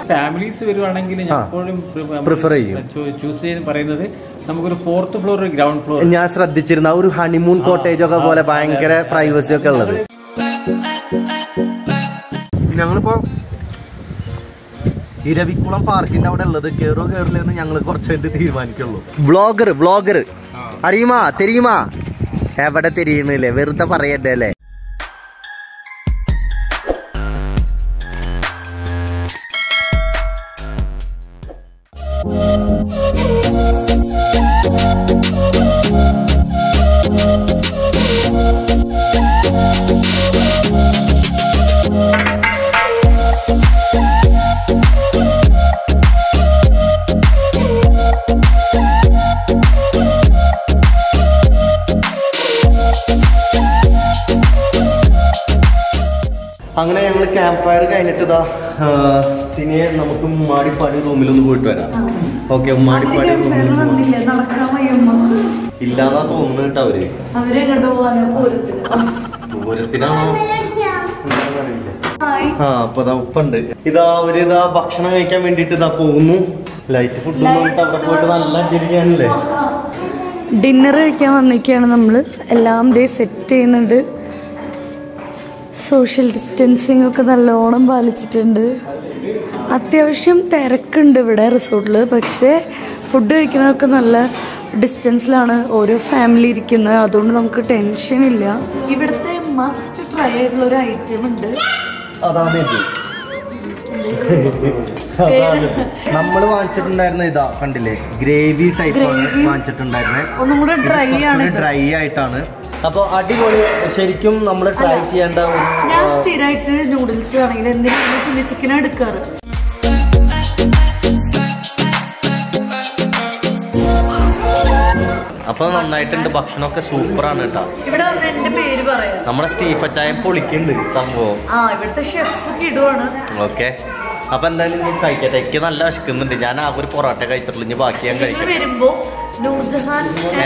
Families വരുവാണെങ്കിൽ ഞാൻ എപ്പോഴും പ്രിഫർ ചെയ്യും ചൂസ് ചെയ്ത് പറയുന്നത് നമുക്കൊരു 4th ഫ്ലോർ ഒരു ഗ്രൗണ്ട് ഫ്ലോർ. ഞാൻ ശ്രദ്ധിച്ചിരുന്ന ഒരു ഹണിമൂൺ കോട്ടേജ് ഒക്കെ പോലെ ഭയങ്കര പ്രൈവസി ഒക്കെ ഉള്ളത്. ഞങ്ങളിപ്പോ ഇരവിക്കുളം പാർക്കിന്റെ അവിടെ ഉള്ളത് കേറോ കേറില്ലെന്ന് ഞങ്ങൾ കുറച്ചായിട്ട് തീരുമാനിക്കുള്ളൂ. വ്ളോഗർ അറിയുമാ തെരിയുമാ എവിടെ തെരിയണില്ലേ, വെറുതെ പറയണ്ടേ അല്ലേ. അങ്ങനെ ഞങ്ങൾ ക്യാമ്പ് ഫയർ കഴിഞ്ഞിട്ട് സിനിയെ നമുക്ക് ഉമ്മാടിപ്പാടി റൂമിലൊന്ന് പോയിട്ട് വരാം. ഓക്കെ, ഉമ്മാടിപ്പാടി ഇല്ലാന്നാ തോന്നുന്നു കേട്ടോ. പൂരത്തിനാണോ അപ്പൊ ഉപ്പുണ്ട്. അവരിതാ ഭക്ഷണം കഴിക്കാൻ വേണ്ടിട്ട് പോകുന്നു. ലൈറ്റ് ഫുഡ് അവിടെ പോയിട്ട് നല്ല അടിയാനല്ലേ. ഡിന്നർ കഴിക്കാൻ വന്നിരിക്കുകയാണ് നമ്മള്. എല്ലാം സെറ്റ് ചെയ്യുന്നുണ്ട്. സോഷ്യൽ ഡിസ്റ്റൻസിങ് ഒക്കെ നല്ലോണം പാലിച്ചിട്ടുണ്ട്. അത്യാവശ്യം തിരക്കുണ്ട് ഇവിടെ റിസോർട്ടിൽ. പക്ഷേ ഫുഡ് കഴിക്കുന്നതൊക്കെ നല്ല ഡിസ്റ്റൻസിലാണ് ഓരോ ഫാമിലി ഇരിക്കുന്നത്. അതുകൊണ്ട് നമുക്ക് ടെൻഷൻ ഇല്ല. ഇവിടുത്തെ മസ്റ്റ് ട്രൈ ആയിട്ടുള്ള ഒരു ഐറ്റം ഉണ്ട്. നമ്മള് വാങ്ങിച്ചിട്ടുണ്ടായിരുന്ന ഇതാ കണ്ടില്ലേ, ഗ്രേവി ടൈപ്പ് വാങ്ങിച്ചിട്ടുണ്ടായിരുന്നേ. ഒന്നും കൂടെ ഡ്രൈ ആയിട്ടാണ്. അപ്പൊ അടിപൊളി. ശരിക്കും നമ്മൾ ട്രൈ ചെയ്യേണ്ട. ഞാൻ സ്ഥിരമായിട്ട് നൂഡിൽസ് ആണെങ്കിൽ എന്തെങ്കിലും ചില്ലി ചിക്കൻ എടുക്കാറ്. അപ്പൊ നന്നായിട്ടുണ്ട്. ഭക്ഷണമൊക്കെ സൂപ്പറാണ് കേട്ടോ. ഇവിടെ വന്ന് എന്റെ പേര് പറയാം. നമ്മുടെ സ്റ്റീഫച്ചായം പൊളിക്കുന്നുണ്ട് സംഭവം. ഇവിടുത്തെ ഷെഫ് കിടുവാണ്. ഓക്കെ, അപ്പൊ എന്തായാലും ഞാൻ കഴിക്കട്ടെ. എനിക്ക് നല്ല വിശക്കുന്നുണ്ട്. ഞാൻ ആ ഒരു പൊറോട്ട കഴിച്ചിട്ടുള്ളൂ. ഇനി ബാക്കി ഞാൻ കഴിക്കും. വരുമ്പോ നൂർജഹാൻ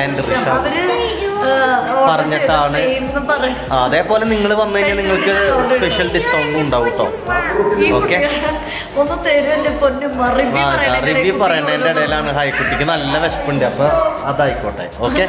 പറഞ്ഞിട്ടാണ്. അതേപോലെ നിങ്ങൾ വന്നു കഴിഞ്ഞാൽ നിങ്ങൾക്ക് സ്പെഷ്യൽ ഡിസ്കൗണ്ടും ഉണ്ടാവും കേട്ടോ. ഓക്കെ, റിവ്യൂ പറയണതിന്റെ ഇടയിലാണ് ഹൈക്കുട്ടിക്ക് നല്ല വിശപ്പുണ്ട്. അപ്പൊ അതായിക്കോട്ടെ. ഓക്കെ,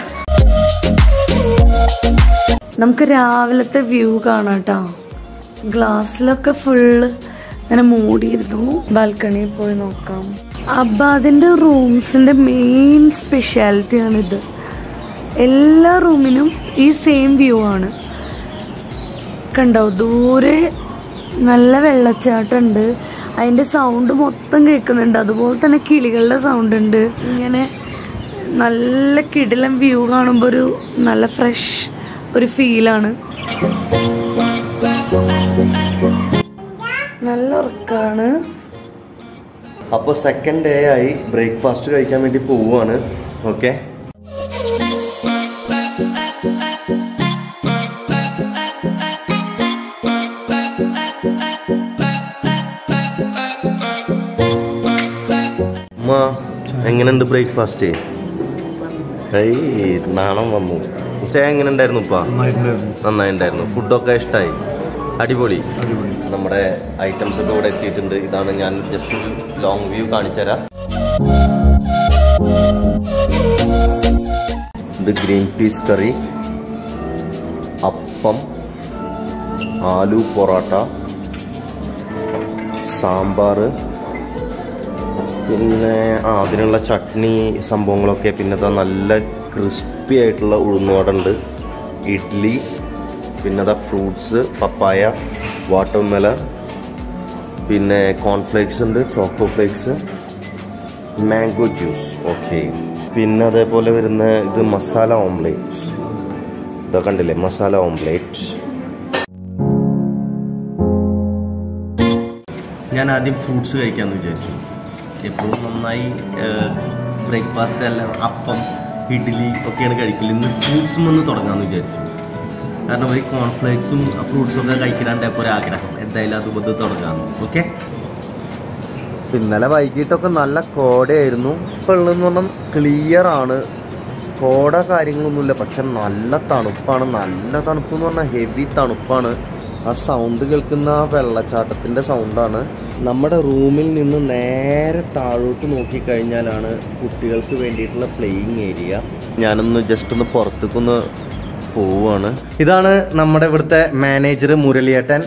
നമുക്ക് രാവിലത്തെ വ്യൂ കാണാം കേട്ടോ. ഗ്ലാസ്സിലൊക്കെ ഫുള്ള് ഇങ്ങനെ മൂടിയിരുന്നു. ബാൽക്കണിയിൽ പോയി നോക്കാം. അബ്ബാദിന്റെ റൂംസിന്റെ മെയിൻ സ്പെഷ്യാലിറ്റി ആണിത്. എല്ലാ റൂമിനും ഈ സെയിം വ്യൂ ആണ്. കണ്ടോ, ദൂരെ നല്ല വെള്ളച്ചാട്ടമുണ്ട്. അതിന്റെ സൗണ്ട് മൊത്തം കേൾക്കുന്നുണ്ട്. അതുപോലെ തന്നെ കിളികളുടെ സൗണ്ട് ഉണ്ട്. ഇങ്ങനെ നല്ല കിടിലം വ്യൂ കാണുമ്പോൾ ഒരു നല്ല ഫ്രഷ് ഒരു ഫീലാണ്. നല്ല ഉറക്കാണ്. അപ്പൊ സെക്കൻഡ് ഡേ ആയി. ബ്രേക്ക്ഫാസ്റ്റ് കഴിക്കാൻ വേണ്ടി പോവാണ്. ഓക്കെ, എങ്ങനെയുണ്ട് ബ്രേക്ക്ഫാസ്റ്റ്? നാണം വന്നു. പക്ഷേ എങ്ങനെ ഉണ്ടായിരുന്നു? നന്നായിട്ടുണ്ടായിരുന്നു. ഫുഡൊക്കെ ഇഷ്ടമായി. അടിപൊളി. നമ്മുടെ ഐറ്റംസ് ഒക്കെ ഇവിടെ എത്തിയിട്ടുണ്ട്. ഇതാണ് ഞാൻ ജസ്റ്റ് ഒരു ലോങ് വ്യൂ കാണിച്ചു തരാം. ഇത് ഗ്രീൻ പീസ് കറി, അപ്പം, ആലു പൊറോട്ട, സാമ്പാർ, പിന്നെ അതിനുള്ള ചട്നി സംഭവങ്ങളൊക്കെ. പിന്നെ നല്ല ക്രിസ്പി ആയിട്ടുള്ള ഉഴുന്നുവട ഉണ്ട്, ഇഡ്ഡലി, പിന്നെ ഫ്രൂട്ട്സ്, പപ്പായ, വാട്ടർമെലൺ, പിന്നെ കോൺഫ്ലേക്സ് ഉണ്ട്, choco flakes, mango juice. Okay, പിന്നെ അതേപോലെ വരുന്ന ഇത് മസാല ഓംലേറ്റ്. ഇതൊക്കെ കണ്ടില്ലേ, മസാല ഓംലേറ്റ്. ഞാൻ ആദ്യം ഫ്രൂട്ട്സ് കഴിക്കാമെന്ന് വിചാരിച്ചു. എപ്പോഴും നന്നായി ബ്രേക്ക്ഫാസ്റ്റ് എല്ലാം അപ്പം, ഇഡ്ഡലി ഒക്കെയാണ് കഴിക്കല്. ഇന്ന് ഫ്രൂട്ട്സും ഒന്ന് തുടങ്ങാമെന്ന് വിചാരിച്ചു. കാരണം ഈ കോൺഫ്ലേക്സും ഫ്രൂട്ട്സും ഒക്കെ കഴിക്കാണ്ട് ഇപ്പോൾ ഒരാഗ്രഹം. എന്തായാലും അതുപോലെ തുടങ്ങാമെന്ന്. ഓക്കെ, ഇന്നലെ വൈകിട്ടൊക്കെ നല്ല കോടയായിരുന്നു. ഇപ്പോൾ ഉള്ളതെന്ന് പറഞ്ഞാൽ ക്ലിയർ ആണ്. കോട കാര്യങ്ങളൊന്നുമില്ല. പക്ഷെ നല്ല തണുപ്പാണ്. നല്ല തണുപ്പ് എന്ന് പറഞ്ഞാൽ ഹെവി തണുപ്പാണ്. ആ സൗണ്ട് കേൾക്കുന്ന ആ വെള്ളച്ചാട്ടത്തിൻ്റെ സൗണ്ടാണ്. നമ്മുടെ റൂമിൽ നിന്ന് നേരെ താഴോട്ട് നോക്കിക്കഴിഞ്ഞാലാണ് കുട്ടികൾക്ക് വേണ്ടിയിട്ടുള്ള പ്ലേയിങ് ഏരിയ. ഞാനൊന്ന് ജസ്റ്റ് ഒന്ന് പുറത്തേക്കൊന്ന് പോവുകയാണ്. ഇതാണ് നമ്മുടെ ഇവിടുത്തെ മാനേജർ മുരളിയേട്ടൻ.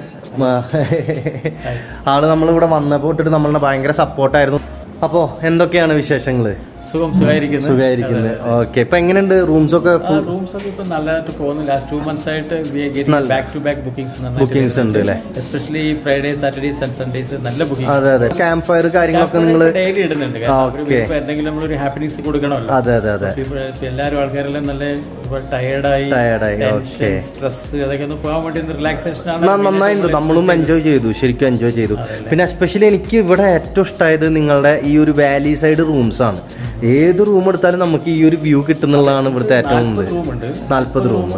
ആള് നമ്മളിവിടെ വന്നപ്പോൾ തൊട്ടിട്ട് നമ്മളുടെ ഭയങ്കര സപ്പോർട്ടായിരുന്നു. അപ്പോൾ എന്തൊക്കെയാണ് വിശേഷങ്ങൾ? സുഖമായിരിക്കുന്നത്. ഓക്കെ, ഇപ്പൊ എങ്ങനെയുണ്ട് റൂംസ് ഒക്കെ? ഇപ്പൊ നല്ലതായിട്ട് പോകുന്നു. ലാസ്റ്റ് 2 months ആയിട്ട് ബാക്ക് ടു ബാക്ക് ബുക്കിംഗ്സ് ഉണ്ട് അല്ലേ? Especially Friday, Saturdays and Sundays നല്ല ബുക്കിംഗ്. അതെ അതെ. ക്യാമ്പ് ഫയർ കാര്യങ്ങളൊക്കെ നിങ്ങൾ ഡെയിലി ഇടുന്നുണ്ട്. എന്തെങ്കിലും നമ്മളൊരു ഹാപ്പിനെസ് കൊടുക്കണമല്ലോ. അതെ അതെ അതെ. എല്ലാവരും ആൾക്കാരെല്ലാം നല്ല ടയേർഡായി സ്ട്രെസ് അതൊക്കെ ഒന്ന് പോകാൻ വേണ്ടി റിലാക്സേഷൻ ആണ്. നന്നായിട്ടുണ്ട്. നമ്മളും എൻജോയ് ചെയ്തു, ശരിക്കും എൻജോയ് ചെയ്തു. പിന്നെ എസ്പെഷ്യലി എനിക്ക് ഇവിടെ ഏറ്റവും ഇഷ്ടമായത് നിങ്ങളുടെ ഈ ഒരു വാലി സൈഡ് റൂംസ് ആണ്. ഏത് റൂം എടുത്താലും നമുക്ക് ഈ ഒരു വ്യൂ കിട്ടുന്നുള്ളതാണ് ഇവിടുത്തെ ഏറ്റവും 40 റൂം.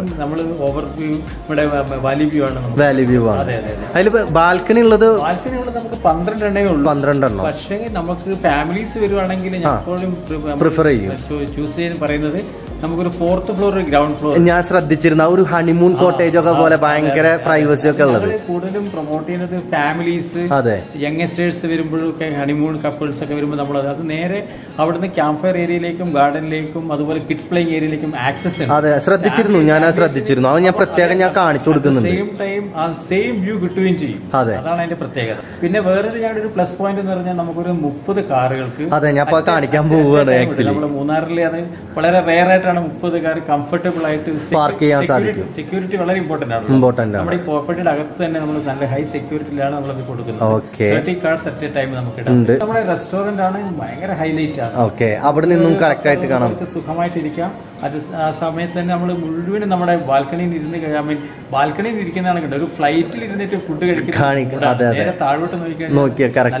വാലി വ്യൂ ആണ്. അതിൽ ബാൽക്കണി ഉള്ളത് നമുക്ക് 12 എണ്ണേ ഉള്ളൂ. 12 എണ്ണം. പക്ഷേ നമുക്ക് ഫാമിലീസ് വരുവാണെങ്കിൽ ഞാൻ എപ്പോഴും പ്രിഫർ ചെയ്യും, ചൂസ് ചെയ്യാൻ പറയുന്നത് നമുക്കൊരു 4th ഫ്ലോർ, ഗ്രൗണ്ട് ഫ്ലോർ. ഞാൻ ശ്രദ്ധിച്ചിരുന്ന ഒരു ഹണിമൂൺ കോട്ടേജ് ഒക്കെ പോലെ ഭയങ്കര പ്രൈവസി ഒക്കെ ഉള്ളത്. കൂടുതലും പ്രൊമോട്ട് ചെയ്യുന്നത് ഫാമിലീസ്, യങ്സ്റ്റേഴ്സ് വരുമ്പോഴൊക്കെ ഹണിമൂൺ കപ്പിൾസ് ഒക്കെ വരുമ്പോൾ നമ്മൾ അത് നേരെ അവിടുന്ന് ക്യാമ്പ് ഫയർ ഏരിയയിലേക്കും ഗാർഡനിലേക്കും അതുപോലെ കിഡ്സ് പ്ലേയിങ് ഏരിയയിലേക്കും ആക്സസ് ഉണ്ട്. അതെ, ശ്രദ്ധിച്ചിരുന്നു, ഞാൻ ശ്രദ്ധിച്ചിരുന്നു. അത് ഞാൻ പ്രത്യേകം ഞാൻ കാണിച്ചു കൊടുക്കുന്നുണ്ട്. സെയിം ടൈം ആ സെയിം വ്യൂ കിട്ടുകയും ചെയ്യും. അതാണ് അതിന്റെ പ്രത്യേകത. പിന്നെ വേറൊരു ഞങ്ങളുടെ ഒരു പ്ലസ് പോയിന്റ് എന്ന് പറഞ്ഞാൽ നമുക്കൊരു 30 കാറുകൾക്ക്. അതെ, ഞാൻ കാണിക്കാൻ പോവുകയാണ്. നമ്മൾ മൂന്നാറിലെ അത് വളരെ റെയർ ആയിട്ടാണ് 30 കാർ കംഫർട്ടബിൾ ആയിട്ട് പാർക്ക് ചെയ്യാൻ സാധിക്കും. സെക്യൂരിറ്റി വളരെ ഇമ്പോർട്ടന്റ് ആണ്. നമ്മുടെ ഈ പ്രോപ്പർട്ടിയുടെ അകത്ത് തന്നെ നമ്മൾ നല്ല ഹൈ സെക്യൂരിറ്റിയിലാണ് നമ്മളത് കൊടുക്കുന്നത്. 30 കാർസ് അറ്റ് എ ടൈം നമുക്ക് നമ്മുടെ റെസ്റ്റോറന്റ് ആണ് ഭയങ്കര ഹൈലൈറ്റ് ആണ്. ഓക്കെ, അവിടെ നിന്നും കറക്റ്റ് ആയിട്ട് കാണാം, സുഖമായിട്ടിരിക്കാം. അത് ആ സമയത്ത് തന്നെ നമ്മൾ മുഴുവനും നമ്മുടെ ബാൽക്കണിയിൽ ഇരുന്ന് ബാൽക്കണിയിൽ ഇരിക്കുന്നതാണ് കണ്ടത്. ഒരു ഫ്ലൈറ്റിൽ ഇരുന്നിട്ട് ഫുഡ് കഴിക്കുന്നത് താഴോട്ട് നോക്കിയാൽ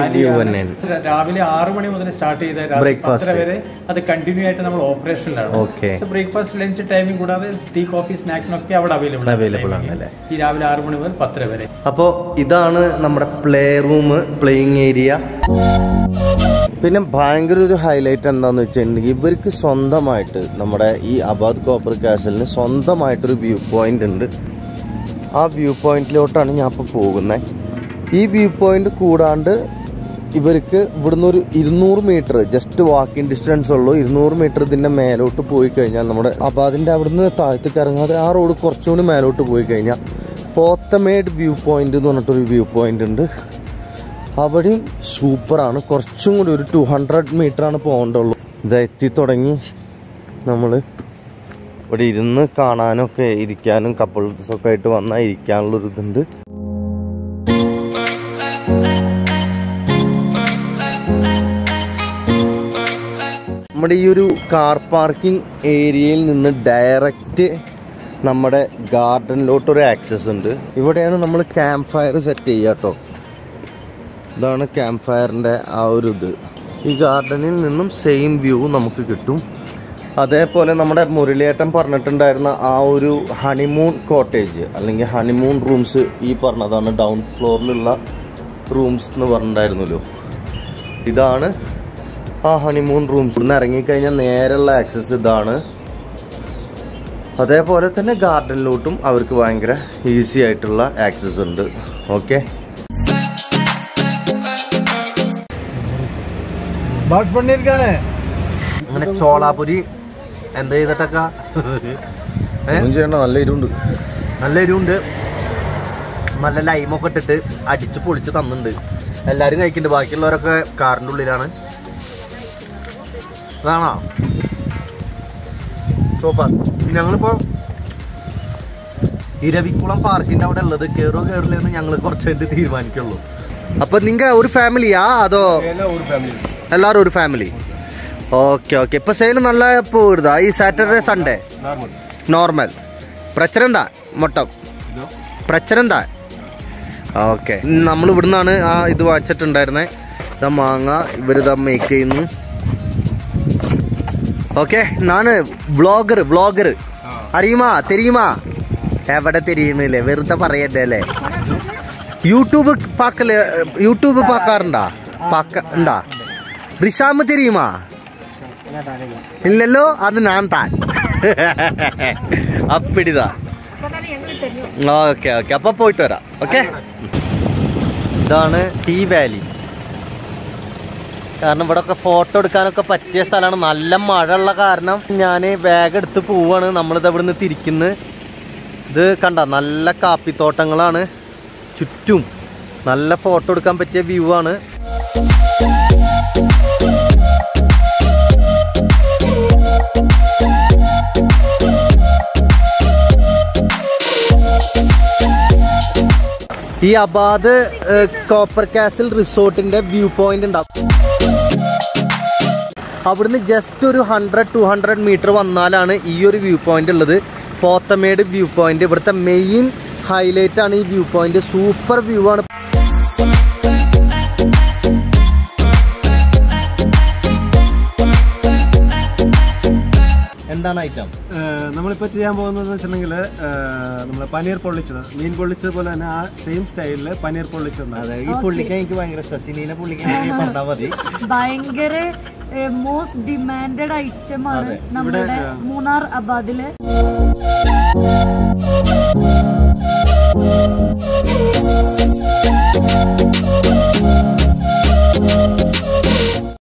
രാവിലെ 6 മണി മുതൽ സ്റ്റാർട്ട് ചെയ്ത ബ്രേക്ക്ഫാസ്റ്റ് വരെ അത് കണ്ടിന്യൂ ആയിട്ട് നമ്മൾ ഓപ്പറേഷനിലാണ്. ബ്രേക്ക്ഫാസ്റ്റ്, ലഞ്ച് ടൈമിംഗ് കൂടാതെ ടീ, കോഫി, സ്നാക്സിനൊക്കെ അവിടെ അവൈലബിൾ ആണ്. ഈ രാവിലെ 6 മണി മുതൽ 10 വരെ. അപ്പോൾ ഇതാണ് നമ്മുടെ പ്ലേ റൂം, പ്ലേയിങ് ഏരിയ. പിന്നെ ഭയങ്കര ഒരു ഹൈലൈറ്റ് എന്താണെന്ന് വെച്ചിട്ടുണ്ടെങ്കിൽ ഇവർക്ക് സ്വന്തമായിട്ട് നമ്മുടെ ഈ അബാദ് കോപ്പർ കാസലിന് സ്വന്തമായിട്ടൊരു വ്യൂ പോയിന്റ് ഉണ്ട്. ആ വ്യൂ പോയിന്റിലോട്ടാണ് ഞാൻ ഇപ്പോൾ പോകുന്നത്. ഈ വ്യൂ പോയിന്റ് കൂടാണ്ട് ഇവർക്ക് ഇവിടുന്ന് ഒരു 200 മീറ്റർ ജസ്റ്റ് വാക്കിംഗ് ഡിസ്റ്റൻസ് ഉള്ളൂ. 200 മീറ്റർ ഇതിൻ്റെ മേലോട്ട് പോയി കഴിഞ്ഞാൽ നമ്മുടെ അബാദിൻ്റെ അവിടുന്ന് താഴത്തേക്ക് ഇറങ്ങാതെ ആ റോഡ് കുറച്ചുകൂടി മേലോട്ട് പോയി കഴിഞ്ഞാൽ പോത്തമേഡ് വ്യൂ പോയിന്റ് എന്ന് പറഞ്ഞിട്ടൊരു വ്യൂ പോയിന്റ് ഉണ്ട്. അവിടെയും സൂപ്പറാണ്. കുറച്ചും കൂടി ഒരു 200 മീറ്ററാണ് പോകേണ്ടുള്ളൂ. ഇത് എത്തി തുടങ്ങി. നമ്മൾ ഇവിടെ ഇരുന്ന് കാണാനൊക്കെ ഇരിക്കാനും കപ്പിൾസൊക്കെ ആയിട്ട് വന്നാൽ ഇരിക്കാനുള്ളൊരു ഇതുണ്ട്. നമ്മുടെ ഈ ഒരു കാർ പാർക്കിംഗ് ഏരിയയിൽ നിന്ന് ഡയറക്റ്റ് നമ്മുടെ ഗാർഡനിലോട്ടൊരു ആക്സസ് ഉണ്ട്. ഇവിടെയാണ് നമ്മൾ ക്യാമ്പ് ഫയർ സെറ്റ് ചെയ്യുക കേട്ടോ. ഇതാണ് ക്യാമ്പ് ഫയറിൻ്റെ ആ ഒരു ഇത്. ഈ ഗാർഡനിൽ നിന്നും സെയിം വ്യൂ നമുക്ക് കിട്ടും. അതേപോലെ നമ്മുടെ മുരളിയേട്ടൻ പറഞ്ഞിട്ടുണ്ടായിരുന്ന ആ ഒരു ഹണിമൂൺ കോട്ടേജ് അല്ലെങ്കിൽ ഹണിമൂൺ റൂംസ് ഈ പറഞ്ഞതാണ് ഡൗൺ ഫ്ലോറിലുള്ള റൂംസ് എന്ന് പറഞ്ഞിട്ടുണ്ടായിരുന്നല്ലോ. ഇതാണ് ആ ഹണിമൂൺ റൂംസ്. ഇവിടുന്ന് ഇറങ്ങിക്കഴിഞ്ഞാൽ നേരെയുള്ള ആക്സസ് ഇതാണ്. അതേപോലെ തന്നെ ഗാർഡനിലോട്ടും അവർക്ക് ഭയങ്കര ഈസി ആയിട്ടുള്ള ആക്സസ് ഉണ്ട്. ഓക്കെ, അങ്ങനെ ചോളാപുരി എന്താ ചെയ്തിട്ടൊക്കെ ചെയ്യണ്ട. നല്ല എരിവുണ്ട്, നല്ല എരിവുണ്ട്. നല്ല ലൈമൊക്കെ ഇട്ടിട്ട് അടിച്ച് പൊളിച്ച് തന്നിട്ടുണ്ട്. എല്ലാവരും കഴിക്കുന്നുണ്ട്. ബാക്കിയുള്ളവരൊക്കെ കാറിൻ്റെ ഉള്ളിലാണ്. അതാണോ സൂപ്പർ. ഞങ്ങളിപ്പോൾ ഇരവിക്കുളം പാർക്കിൻ്റെ അവിടെ ഉള്ളത്. കയറില്ലെന്ന് ഞങ്ങൾ കുറച്ചായിട്ട് തീരുമാനിക്കുള്ളൂ. അപ്പോൾ നിങ്ങൾ ഒരു ഫാമിലിയാ അതോ എല്ലാവരും ഒരു ഫാമിലി? Okay okay. ഇപ്പോൾ സെയിൽ നല്ല പോയിരുതാ ഈ സാറ്റർഡേ സൺഡേ? നോർമൽ. പ്രച്ചനെന്താ മൊട്ടം പ്രച്ചനെന്താ? ഓക്കെ, നമ്മൾ ഇവിടുന്നാണ് ആ ഇത് വാങ്ങിച്ചിട്ടുണ്ടായിരുന്നത്. ഇതാ മാങ്ങ ഇവരിതാ മേക്ക് ചെയ്യുന്നു. ഓക്കെ, നാണ് വ്ളോഗർ അറിയുമാ തെരിയുമാ? എവിടെ തെരിയുന്നില്ലേ, വെറുതെ പറയട്ടെ അല്ലേ. യൂട്യൂബ് പാക്കാറുണ്ടാ? ഉണ്ടാ? റിഷാമ് തെരിയുമാ? ഇല്ലല്ലോ, അത് ഞാൻ താൻ അപ്പിടിതാ. ഓക്കെ ഓക്കെ, അപ്പോൾ പോയിട്ട് വരാം. ഓക്കെ, ഇതാണ് ടീ വാലി. കാരണം ഇവിടെ ഒക്കെ ഫോട്ടോ എടുക്കാനൊക്കെ പറ്റിയ സ്ഥലമാണ്. നല്ല മഴ ഉള്ള കാരണം ഞാൻ ബാഗ് എടുത്ത് പോവാണ്. നമ്മളിത് ഇവിടെ നിന്ന് തിരിക്കുന്നത്. ഇത് കണ്ട, നല്ല കാപ്പിത്തോട്ടങ്ങളാണ് ചുറ്റും. നല്ല ഫോട്ടോ എടുക്കാൻ പറ്റിയ വ്യൂ ആണ്. ഈ അബാദ് കോപ്പർ കാസിൽ റിസോർട്ടിന്റെ വ്യൂ പോയിന്റ് ഉണ്ടാവും. അവിടുന്ന് ജസ്റ്റ് ഒരു 100-200 മീറ്റർ വന്നാലാണ് ഈ ഒരു വ്യൂ പോയിന്റ് ഉള്ളത്. പോത്തമേട് വ്യൂ പോയിന്റ് ഇവിടുത്തെ മെയിൻ ഹൈലൈറ്റ് ആണ്. ഈ വ്യൂ പോയിന്റ് സൂപ്പർ വ്യൂ ആണ്. എന്താണ് ഐറ്റം നമ്മളിപ്പോൾ ചെയ്യാൻ പോകുന്നത് വെച്ചിട്ടുണ്ടെങ്കിൽ നമ്മൾ പനീർ പൊള്ളിച്ചത്, മീൻ പൊള്ളിച്ചത് പോലെ തന്നെ ആ സെയിം സ്റ്റൈലില് പനീർ പൊള്ളിച്ചത്. അതെ, ഈ പുള്ളിക്കാൻ എനിക്ക് ഭയങ്കര ഇഷ്ടം. സിനീനെ പുള്ളിക്കാൻ പറഞ്ഞാൽ മതി. ഭയങ്കര മോസ്റ്റ് ഡിമാൻഡഡ് ഐറ്റം ആണ് നമ്മുടെ മൂന്നാർ അബാദില്.